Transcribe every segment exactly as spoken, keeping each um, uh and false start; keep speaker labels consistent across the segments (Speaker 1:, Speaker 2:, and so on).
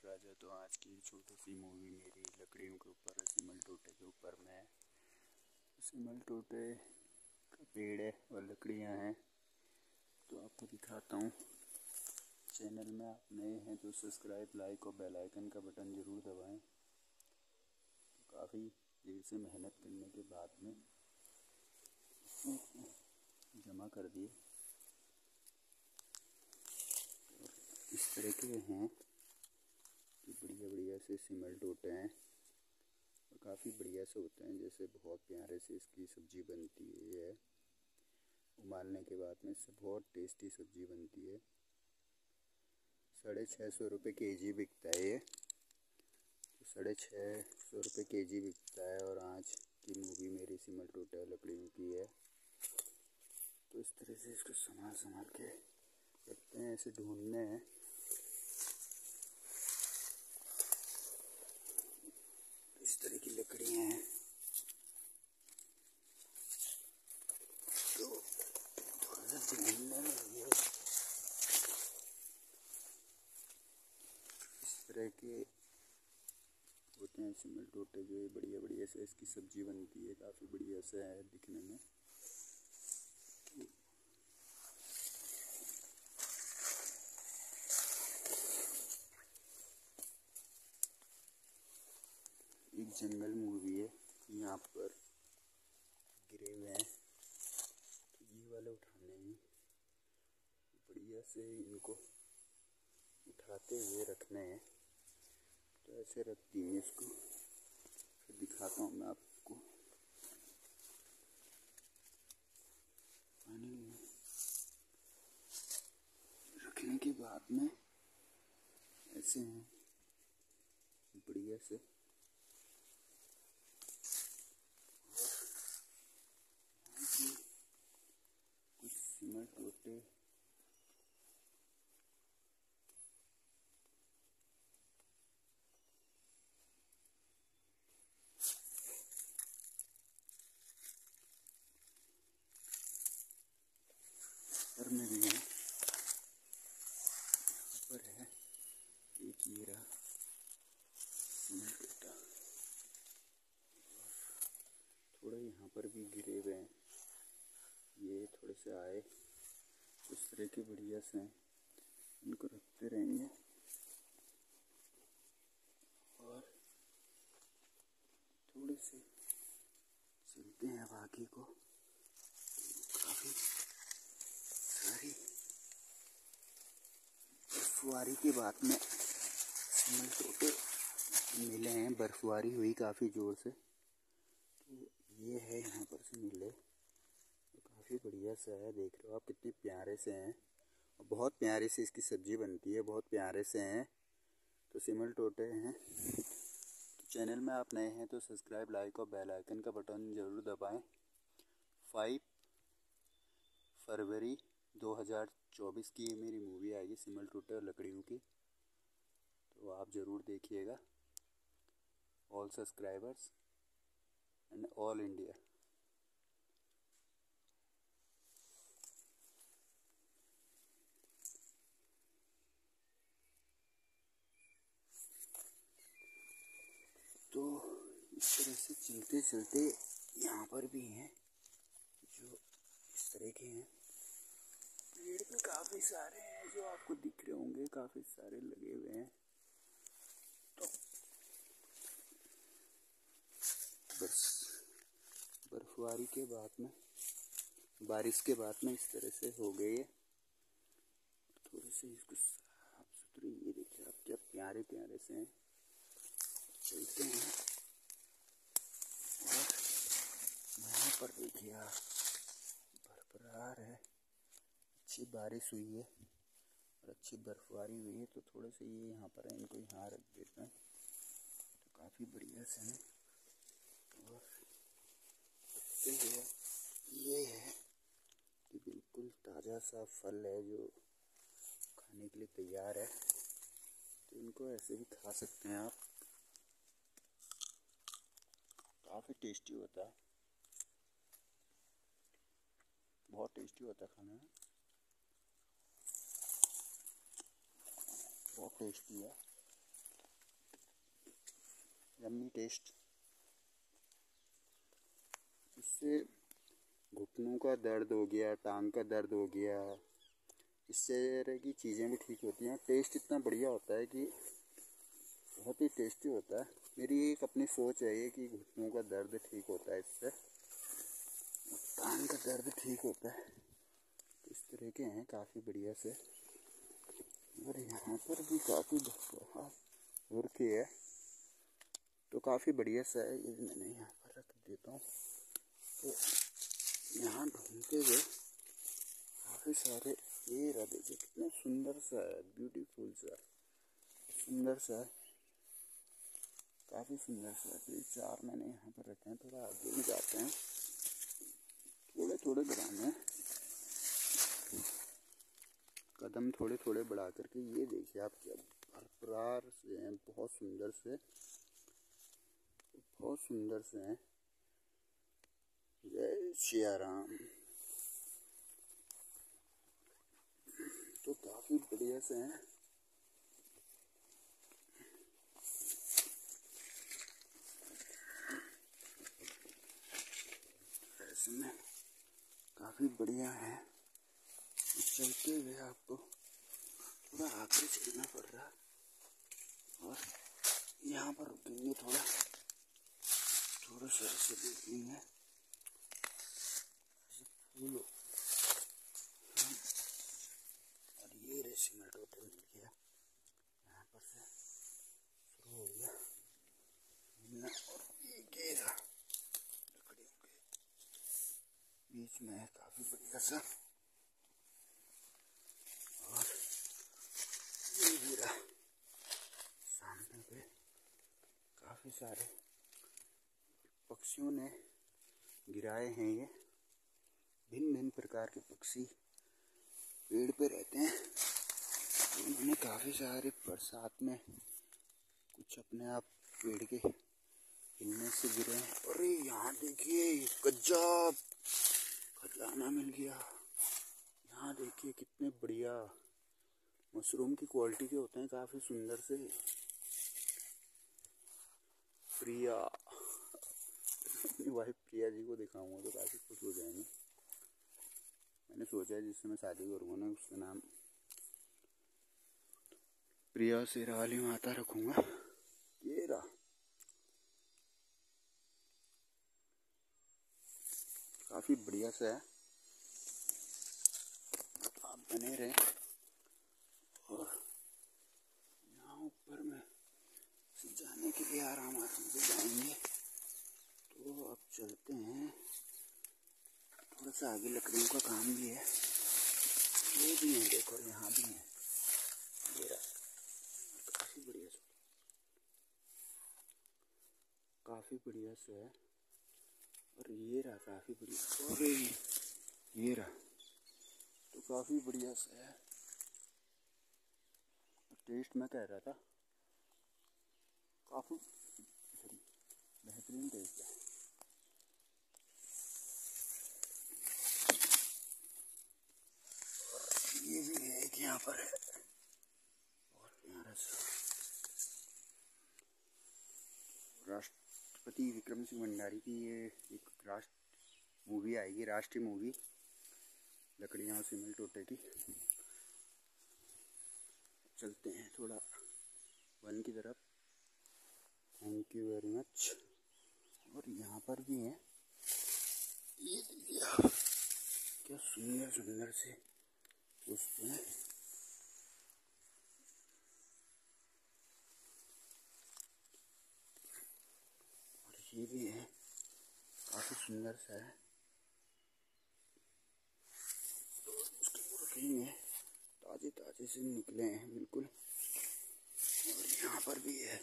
Speaker 1: राजा। तो आज की छोटी सी मूवी मेरी लकड़ियों के ऊपर है, सिमल टोटे के ऊपर। मैं सिमल टोटे का पेड़ है और लकड़ियाँ हैं, तो आपको दिखाता हूँ। चैनल में आप नए हैं तो सब्सक्राइब, लाइक और बेल आइकन का बटन ज़रूर दबाएं। तो काफ़ी देर से मेहनत करने के बाद में जमा कर दिए। इस तरह के हैं कि बढ़िया बढ़िया से सिमल टोटे हैं और काफ़ी बढ़िया से होते हैं। जैसे बहुत प्यारे से इसकी सब्ज़ी बनती है, ये है उबालने के बाद में इससे बहुत टेस्टी सब्ज़ी बनती है। साढ़े छः सौ रुपये के जी बिकता है ये, तो साढ़े छः सौ रुपये के जी बिकता है। और आज की मूवी मेरी सिमल टोटे लकड़ियों की है। तो इस तरह से इसको संभाल संभाल के रखते हैं, ऐसे ढूंढने हैं। इस तरह की लकड़ियाँ हैं, तो थोड़ा सा ढूंढने में ये इस तरह के होते हैं सिमल टोटे, जो ये बढ़िया बढ़िया से इसकी सब्जी बनती है। काफ़ी बढ़िया से है दिखने में। एक जंगल मूवी है, यहाँ पर गिरे हुए हैं, तो ये वाले उठाने हैं। बढ़िया से इनको उठाते हुए रखने हैं। तो ऐसे रखती हूँ इसको, फिर दिखाता हूँ मैं आपको। पानी में रखने के बाद में ऐसे हैं बढ़िया से। कुछ सिमल टोटे पर में भी हैं। पर है एक ये रहा सिमल टोटा, थोड़े यहाँ पर भी गिरे हुए हैं। ये थोड़े से आए, इस तरह के बढ़िया से हैं, इनको रखते रहेंगे। और थोड़े से चलते हैं अब आगे को। काफ़ी सारी बर्फबारी के बाद में सिमल टोटे मिले हैं। बर्फबारी हुई काफ़ी ज़ोर से, तो ये है यहाँ पर से मिले। तो काफ़ी बढ़िया से है, देख रहे हो आप कितने प्यारे से हैं। और बहुत प्यारे से इसकी सब्ज़ी बनती है, बहुत प्यारे से हैं। तो सिमल टोटे हैं। तो चैनल में आप नए हैं तो सब्सक्राइब, लाइक और बेल आइकन का बटन ज़रूर दबाएं। फाइव फरवरी दो हज़ार चौबीस की ये मेरी मूवी आएगी सिमल टोटे और लकड़ियों की, तो आप ज़रूर देखिएगा। All subscribers and all India. तो इस तरह से चलते चलते यहाँ पर भी हैं जो इस तरह के हैं। पेड़ पे काफ़ी सारे हैं जो आपको दिख रहे होंगे, काफ़ी सारे लगे हुए हैं। तो बस बर्फबारी के बाद में, बारिश के बाद में इस तरह से हो गई है। थोड़े से इसको साफ सुथरे, ये देखिए आप क्या प्यारे प्यारे से हैं। चलते हैं और यहाँ पर देखिए आप, बरकरार है, अच्छी बारिश हुई है और अच्छी बर्फबारी हुई है। तो थोड़े से ये यहाँ पर है, इनको यहाँ रख देते हैं। तो काफ़ी बढ़िया से हैं। और देखते हुए ये है कि बिल्कुल ताज़ा सा फल है जो खाने के लिए तैयार है। तो इनको ऐसे भी खा सकते हैं आप, काफ़ी टेस्टी होता है, बहुत टेस्टी होता है खाने में, बहुत टेस्टी है। Yummy taste. इससे घुटनों का दर्द हो गया, टांग का दर्द हो गया, इस तरह की चीज़ें भी ठीक होती हैं। टेस्ट इतना बढ़िया होता है कि बहुत ही टेस्टी होता है। मेरी एक अपनी सोच है ये कि घुटनों का दर्द ठीक होता है इससे, टांग का दर्द ठीक होता है। इस तरह के हैं काफ़ी बढ़िया से। और यहाँ पर भी काफ़ी और की है तो काफ़ी बढ़िया सा है। ये मैंने यहाँ पर रख देता हूँ। तो यहाँ ढूंढते हुए काफ़ी सारे, ये रहा देखिए कितना सुंदर सा है, ब्यूटीफुल सा, सुंदर सा है, काफ़ी सुंदर सा है। तो चार मैंने यहाँ पर रखे हैं। थोड़ा आगे में जाते हैं, थोड़े थोड़े बढ़ाने हैं, कदम थोड़े थोड़े बढ़ा करके। ये देखिए आप क्या भरपूर से हैं, बहुत सुंदर से, बहुत सुंदर से हैं। जय सिया राम। तो काफ़ी बढ़िया से हैं। ऐसे में काफ़ी बढ़िया है। चलते हुए आपको थोड़ा आगे चलना पड़ रहा और यहाँ पर रुकेंगे, थोड़ा थोड़ा सा ऐसे देखेंगे फूल। और ये रेसिमल टोटल मिल गया, यहाँ पर से शुरू हो गया मिलना। और ये घेरा लकड़ियों के बीच में है, काफ़ी बढ़िया सा। और ये घेरा सामने पे काफ़ी सारे पक्षियों ने गिराए हैं। ये भिन्न भिन्न प्रकार के पक्षी पेड़ पे रहते हैं। उन्होंने काफ़ी सारे बरसात में कुछ अपने आप पेड़ के हिलने से गिरे हैं। अरे यहाँ देखिए गजब खजाना मिल गया। यहाँ देखिए कितने बढ़िया मशरूम की क्वालिटी के होते हैं, काफ़ी सुंदर से। प्रिया, अपनी वाइफ प्रिया जी को दिखाऊंगा तो काफ़ी खुश हो जाएंगे। मैंने सोचा है जिससे मैं शादी करूँगा ना उसका नाम प्रिया शेरावाली माता रखूँगा। ये रहा, काफ़ी बढ़िया सा है। आप बने रहे। और यहाँ ऊपर में जाने के लिए आराम आराम से जाएंगे। तो अब चलते हैं, थोड़ा सा आगे लकड़ियों का काम भी है। ये भी है, देखो यहाँ भी है। ये रहा, काफ़ी बढ़िया सा, काफ़ी बढ़िया सा है। और ये रहा काफ़ी बढ़िया। और ये रहा तो काफ़ी बढ़िया सा है। टेस्ट मैं कह रहा था काफ़ी बेहतरीन टेस्ट है। ये भी है कि यहाँ पर है बहुत प्यारा सा। राष्ट्रपति विक्रम सिंह भंडारी की ये एक राष्ट्र मूवी आएगी, राष्ट्रीय मूवी लकड़ियाँ और सिमल टोटे की। चलते हैं थोड़ा वन की तरफ। Thank you very much. और यहाँ पर भी है, ये देखिए क्या सुंदर सुंदर से पुष्प हैं। और ये भी है, काफ़ी सुंदर सा है। तो उसके रखेंगे, ताजे ताजे से निकले हैं बिल्कुल। और यहाँ पर भी है,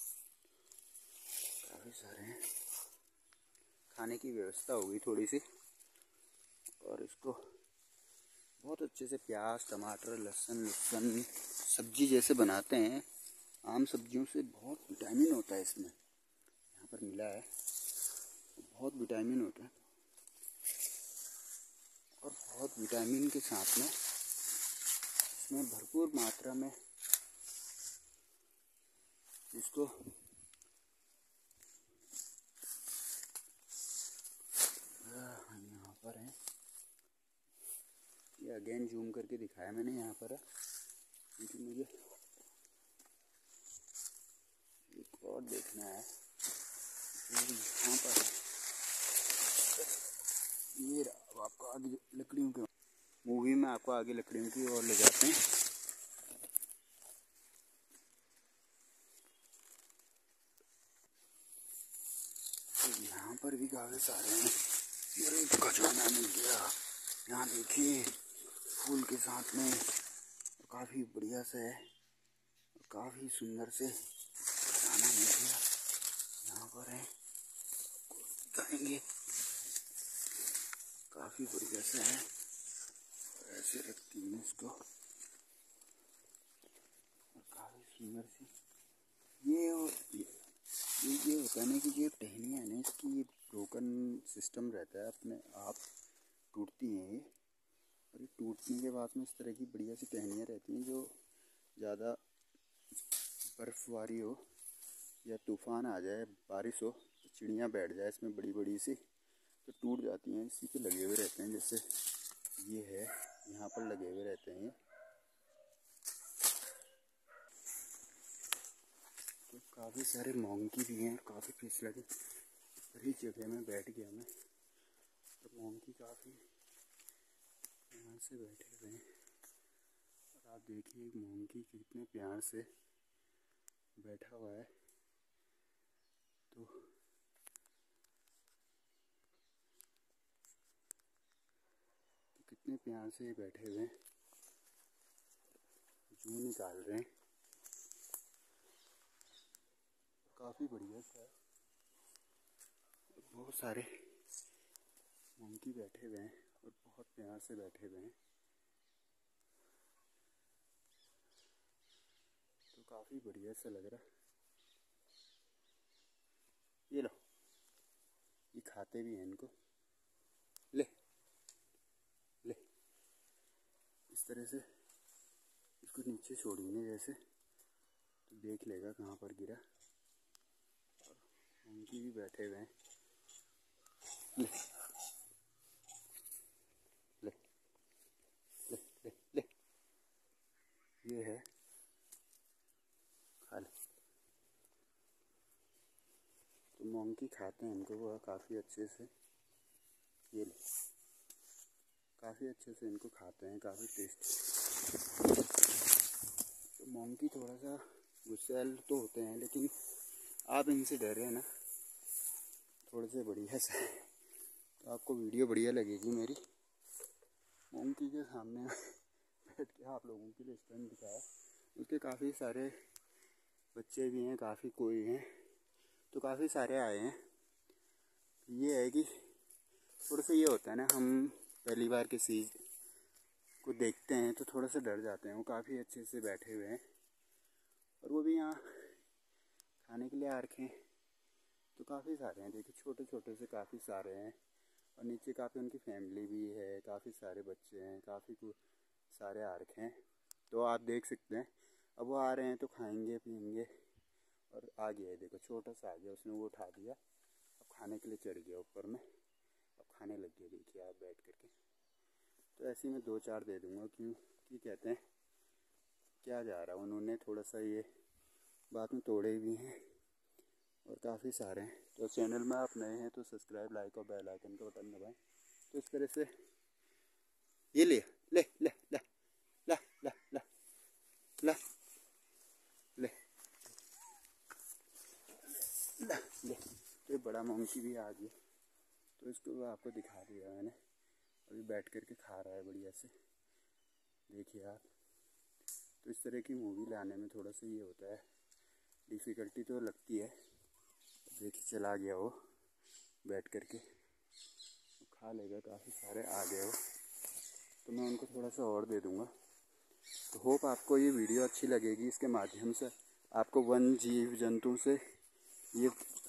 Speaker 1: काफ़ी सारे हैं। खाने की व्यवस्था होगी थोड़ी सी। और इसको बहुत अच्छे से प्याज टमाटर लहसुन लहसुन सब्जी जैसे बनाते हैं। आम सब्जियों से बहुत विटामिन होता है इसमें, यहाँ पर मिला है, बहुत विटामिन होता है। और बहुत विटामिन के साथ में इसमें भरपूर मात्रा में इसको अगेन जूम करके दिखाया मैंने यहाँ पर, क्योंकि मुझे एक और देखना है। यहाँ पर ये अब आपको आगे लकड़ियों के मूवी में आपको आगे लकड़ियों की ओर ले जाते हैं। तो यहाँ पर भी काफ़ी सारे हैं। ये खजाना मिल गया। यहाँ देखिए फूल के साथ में काफ़ी बढ़िया से है, काफ़ी सुंदर से खजाना मिल गया। यहाँ पर है, दिखाएंगे, काफ़ी बढ़िया से है। ऐसे रखती हूँ इसको, और काफ़ी सुंदर सी ये और ये ये होता है ना कि जो टहनियाँ है ना, इसकी ये ब्रोकन सिस्टम रहता है, अपने आप टूटती हैं ये। और ये टूटने के बाद में इस तरह की बढ़िया सी टहनियाँ रहती हैं, जो ज़्यादा बर्फबारी हो या तूफान आ जाए, बारिश हो, तो चिड़ियाँ बैठ जाए इसमें बड़ी बड़ी सी, तो टूट जाती हैं। इसी पे लगे हुए रहते हैं, जैसे ये है यहाँ पर लगे हुए रहते हैं। तो काफ़ी सारे मोंकी भी हैं, काफ़ी फिसला के बड़ी जगह में बैठ गया मैं। तो मोंकी काफ़ी यहाँ से बैठे हुए हैं, और आप देखिए एक मोंकी कितने प्यार से बैठा हुआ है। तो कितने प्यार से बैठे हुए हैं, जू निकाल रहे हैं। काफ़ी बढ़िया सा है, बहुत सारे मोंकी बैठे हुए हैं और बहुत प्यार से बैठे हुए हैं। तो काफ़ी बढ़िया सा लग रहा है। ये लो, ये खाते भी हैं इनको, ले ले, इस तरह से इसको नीचे छोड़ेंगे जैसे, तो देख लेगा कहाँ पर गिरा। और मोंकी भी बैठे हुए हैं। ले ले ले ले ले, ये है, खा ले। तो मोंकी खाते हैं इनको वह काफ़ी अच्छे से, ये ले, काफ़ी अच्छे से इनको खाते हैं, काफ़ी टेस्टी। तो मोंकी थोड़ा सा गुस्सैल तो होते हैं, लेकिन आप इनसे डरे हैं ना, थोड़े से बढ़िया से, तो आपको वीडियो बढ़िया लगेगी मेरी। मोंकी के सामने बैठ के आप लोगों के लिए स्टैंड दिखाया। उसके काफ़ी सारे बच्चे भी हैं, काफ़ी कोई हैं, तो काफ़ी सारे आए हैं। ये है कि थोड़ा सा ये होता है ना, हम पहली बार किसी को देखते हैं तो थोड़ा सा डर जाते हैं। वो काफ़ी अच्छे से बैठे हुए हैं, और वो भी यहाँ खाने के लिए आ रखे हैं। तो काफ़ी सारे हैं, देखिए छोटे छोटे से काफ़ी सारे हैं, और नीचे काफ़ी उनकी फैमिली भी है, काफ़ी सारे बच्चे हैं, काफ़ी सारे आ रखे हैं। तो आप देख सकते हैं, अब वो आ रहे हैं तो खाएंगे पिएंगे। और आ गया है, देखो छोटा सा आ गया, उसने वो उठा दिया, अब खाने के लिए चढ़ गया ऊपर में, अब खाने लग गया, देखिए आप बैठ करके। तो ऐसे ही मैं दो चार दे दूँगा, क्यों कि कहते हैं क्या जा रहा है, उन्होंने थोड़ा सा ये बाद में तोड़े भी हैं, और काफ़ी सारे हैं। तो चैनल में आप नए हैं तो सब्सक्राइब, लाइक और बेल आइकन का बटन दबाएं। तो इस तरह से ये ले ले ले ले ला ला ला ला ले ला ले। तो ये बड़ा मोंकी भी आ गया, तो इसको आपको दिखा दिया मैंने। अभी बैठ करके खा रहा है बढ़िया से, देखिए आप। तो इस तरह की मूवी लाने में थोड़ा सा ये होता है, डिफ़िकल्टी तो लगती है। देखिए चला गया वो बैठ करके, तो खा लेगा, काफ़ी सारे आ गए हो, तो मैं उनको थोड़ा सा और दे दूँगा। तो होप आपको ये वीडियो अच्छी लगेगी। इसके माध्यम से आपको वन जीव जंतु से ये